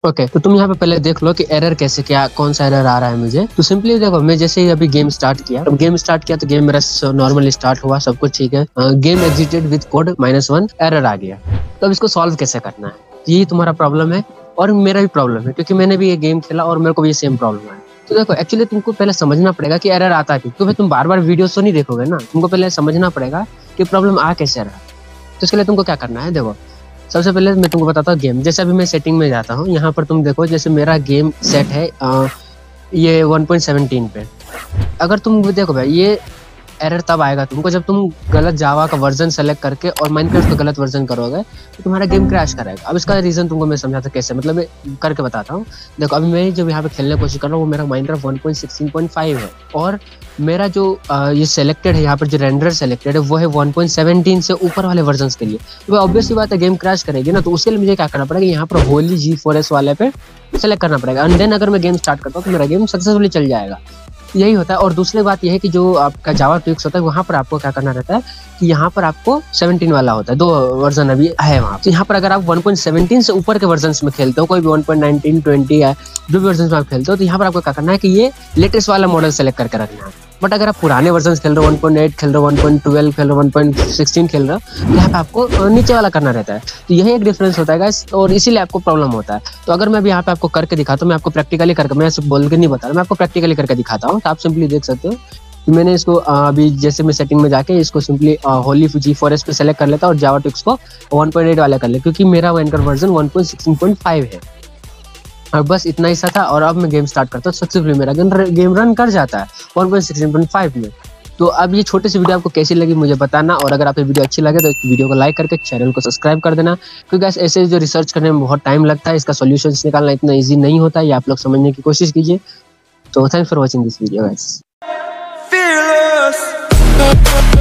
Okay तो तुम यहाँ पे पहले देख लो कि एरर कैसे, क्या कौन सा एरर आ रहा है मुझे। तो सिंपली देखो, मैं जैसे ही अभी गेम स्टार्ट किया तो गेम मेरा नॉर्मली स्टार्ट हुआ, सब कुछ ठीक है। Game exited with code -1 error आ गया। तो अब इसको सॉल्व कैसे करना है, यही तुम्हारा प्रॉब्लम है और मेरा भी प्रॉब्लम है, क्योंकि मैंने भी ये गेम खेला और मेरे को भी ये सेम प्रॉब्लम है। तो देखो एक्चुअली तुमको पहले समझना पड़ेगा कि एरर आता है क्यों, तो फिर तुम बार बार वीडियोस तो नहीं देखोगे ना, तुमको पहले समझना पड़ेगा कि प्रॉब्लम आ कैसे रहा है। तो इसके लिए तुमको क्या करना है, देखो सबसे पहले मैं तुमको बताता हूँ गेम। जैसे अभी मैं सेटिंग में जाता हूँ, यहाँ पर तुम देखो जैसे मेरा गेम सेट है ये 1.17 पे। अगर तुम देखो भाई, ये एरर तब आएगा तुमको जब तुम गलत जावा का वर्जन सेलेक्ट करके और माइनक्राफ्ट का गलत वर्जन करोगे तो तुम्हारा गेम क्रैश करेगा। अब इसका रीजन तुमको मैं समझाता कैसे, मतलब मैं करके बताता हूँ। देखो अभी मैं जब यहाँ पे खेलने की कोशिश कर रहा हूँ वो मेरा माइनक्राफ्ट 1.16.5 है और मेरा जो ये सेलेक्टेड है, यहाँ पर जो रेंडर सेलेक्टेड है वो है 1.17 से ऊपर वाले वर्जन के लिए। तो ऑब्वियसली बात है गेम क्रैश करेगी ना, तो उसके लिए मुझे क्या करना पड़ेगा, यहाँ पर होली G4S वाले पे सेलेक्ट करना पड़ेगा एंड देन अगर मैं गेम स्टार्ट करता हूँ तो मेरा गेम सक्सेसफुली चल जाएगा। यही होता है। और दूसरी बात यह है कि जो आपका जावा ट्विक्स होता है वहाँ पर आपको क्या करना रहता है कि यहाँ पर आपको 17 वाला होता है, 2 वर्जन अभी है वहाँ। तो यहाँ पर अगर आप 1.17 से ऊपर के वर्जन में खेलते हो, कोई भी 1.19, 20 है जो भी वर्जन में आप खेलते हो, तो यहाँ पर आपको क्या करना है कि ये लेटेस्ट वाला मॉडल सेलेक्ट करके रखना है। बट अगर आप पुराने वर्जन खेल रहे हो, 1.8 खेल रहे हो, 1.12 खेल रहे हो, 1.16 खेल रहे हो, तो यहाँ पे आपको नीचे वाला करना रहता है। तो यही एक डिफरेंस होता है गाइस, और इसीलिए आपको प्रॉब्लम होता है। तो अगर मैं भी यहाँ पे आपको करके दिखाता हूँ, मैं आपको प्रैक्टिकली करके, मैं सिर्फ बोल के नहीं बता रहा, मैं आपको प्रैक्टिकली करके दिखाता हूँ। तो आप सिंपली देख सकते हो कि मैंने इसको अभी जैसे मैं सेटिंग में जाके इसको सिंपली होली G4S पे सेलेक्ट कर लेता और जावा ट्विक्स को 1.8 वाला कर ले, क्योंकि मेरा माइनक्राफ्ट वर्जन 1.16.5 है। और बस इतना ही सा था। और अब मैं गेम स्टार्ट करता हूँ, सक्सेसफुली मेरा गेम रन कर जाता है 1.16.5 में। तो अब ये छोटी सी वीडियो आपको कैसी लगी मुझे बताना, और अगर आपको वीडियो अच्छी लगे तो वीडियो को लाइक करके चैनल को सब्सक्राइब कर देना, क्योंकि ऐसे जो रिसर्च करने में बहुत टाइम लगता है, इसका सॉल्यूशंस निकालना इतना इजी नहीं होता है, ये आप लोग समझने की कोशिश कीजिए। तो thanks for watching this video guys.